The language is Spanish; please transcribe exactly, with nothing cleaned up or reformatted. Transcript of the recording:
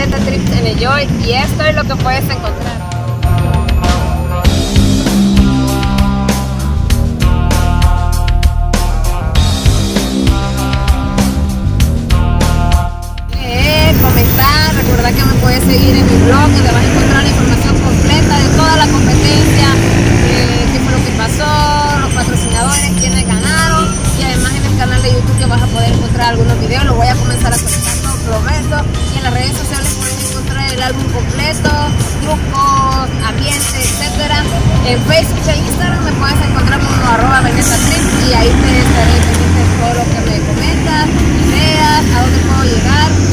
Veneta Trips and Enjoy y esto es lo que puedes encontrar. Comentar, recuerda que me puedes seguir en mi blog, donde vas a encontrar la información completa de toda la competencia, eh, qué fue lo que pasó, los patrocinadores, quiénes ganaron, y además en el canal de YouTube que vas a poder encontrar algunos videos. Lo voy a comenzar a actualizar, lo prometo, y en las redes sociales puedes encontrar el álbum completo, trucos, ambiente, etcétera. En Facebook e Instagram me puedes encontrar como arroba Veneta Trips y ahí te estaré pendiente de todo lo que me comentas, ideas, a dónde puedo llegar.